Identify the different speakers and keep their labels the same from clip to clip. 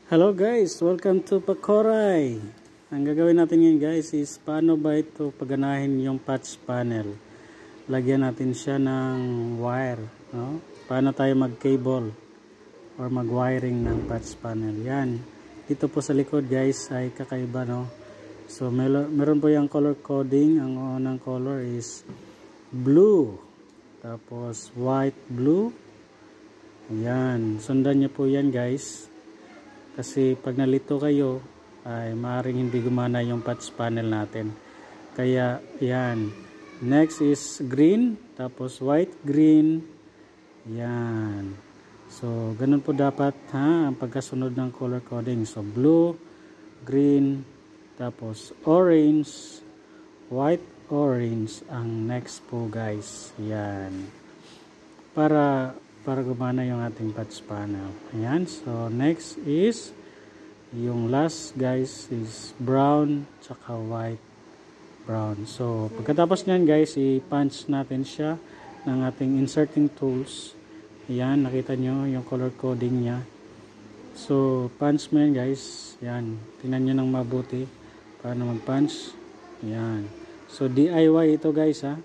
Speaker 1: Hello guys, welcome to Pakoray. Ang gagawin natin ngayon guys is paano ba ito paganahin yung patch panel. Lagyan natin siya ng wire, no? Paano tayo mag-cable or mag-wiring ng patch panel. Yan. Dito po sa likod guys ay kakaiba, no? So meron po yung color coding. Ang unang color is blue. Tapos white, blue. Yan. Sundan niyo po yan guys. Kasi pag nalito kayo ay maaaring hindi gumana yung patch panel natin. Kaya yan. Next is green, tapos white, green. Yan. So ganun po dapat ang pagkasunod ng color coding. So blue, green, tapos orange, white, orange ang next po guys. Yan. Para gumana yung ating patch panel. Ayan. So next is yung last guys is brown tsaka white, brown. So pagkatapos nyan guys, i-punch natin siya ng ating inserting tools. Ayan, nakita nyo yung color coding nya. So punch mo yan guys. Ayan, tingnan nyo ng mabuti paano mag-punch. Ayan. So DIY ito guys ha.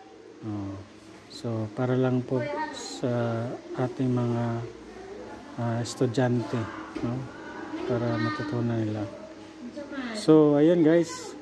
Speaker 1: So para lang po sa ating mga estudyante, no? Para matutunan nila. So ayan guys,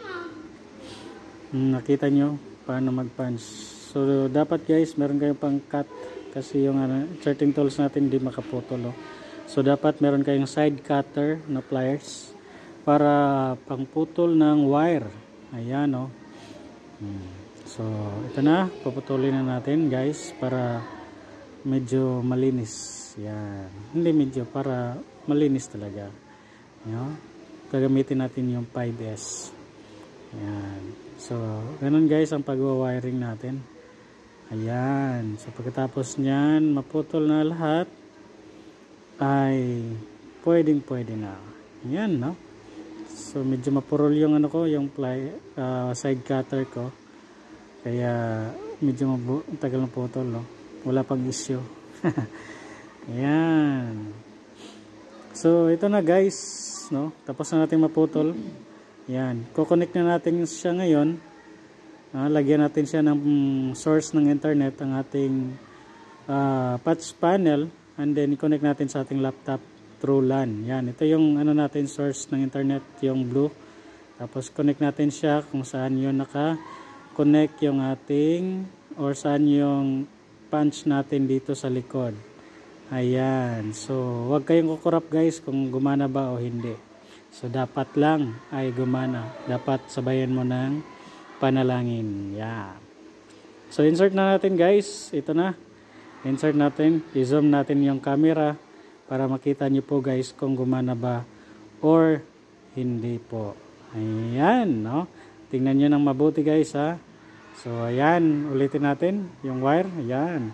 Speaker 1: nakita nyo paano mag-punch. So dapat guys meron kayong pang cut kasi yung inserting tools natin hindi makaputol, no? So dapat meron kayong side cutter na pliers para pangputol ng wire. Ayan, no? So ito na, puputulin na natin guys para medyo malinis. Yan. Hindi medyo, para malinis talaga. Yan. Gagamitin natin yung 5S. Yan. So ganun guys ang pag-wiring natin. Ayan. So pagkatapos nyan maputol na lahat ay pwede na. Yan, no? So medyo mapurol yung yung side cutter ko. Kaya medyo tagal na putol, no? Wala pang issue. Ayan. So ito na guys, no? Tapos na natin maputol. Ayan. Kukonect na natin siya ngayon. Lagyan natin siya ng source ng internet, ang ating patch panel, and then i-connect natin sa ating laptop through LAN. Yan. Ito yung natin, source ng internet, yung blue. Tapos connect natin siya kung saan yun connect yung ating or saan yung punch natin dito sa likod. Ayan. So wag kayong kukurap guys kung gumana ba o hindi. So dapat lang ay gumana. Dapat sabayan mo ng panalangin. Yeah. So insert na natin guys. Ito na. Insert natin. I-zoom natin yung camera para makita nyo po guys kung gumana ba or hindi po. Ayan, no? Tingnan nyo ng mabuti guys ha. So ayan, ulitin natin yung wire. Ayan.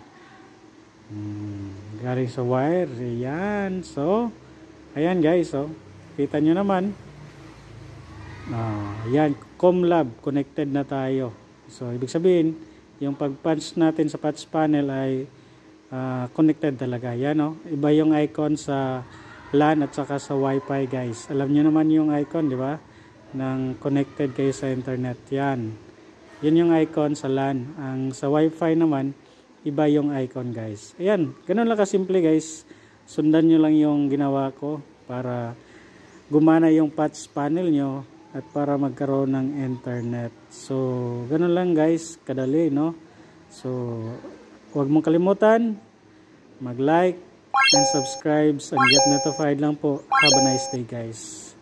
Speaker 1: Galing sa wire. Ayan. So ayan guys, oh. Kita nyo naman. Ayan, ComLab connected na tayo. So ibig sabihin, yung pag-punch natin sa patch panel ay connected talaga. Ayan, oh. Iba yung icon sa LAN at saka sa Wi-Fi guys. Alam nyo naman yung icon, di ba? Nang connected kayo sa internet. Yan. Yan yung icon sa LAN. Ang sa Wi-Fi naman, iba yung icon guys. Ayan, ganun lang kasimple guys. Sundan nyo lang yung ginawa ko para gumana yung patch panel nyo at para magkaroon ng internet. So, ganun lang guys, kadali, no? So, huwag mong kalimutan mag-like and subscribe and get notified lang po. Have a nice day guys.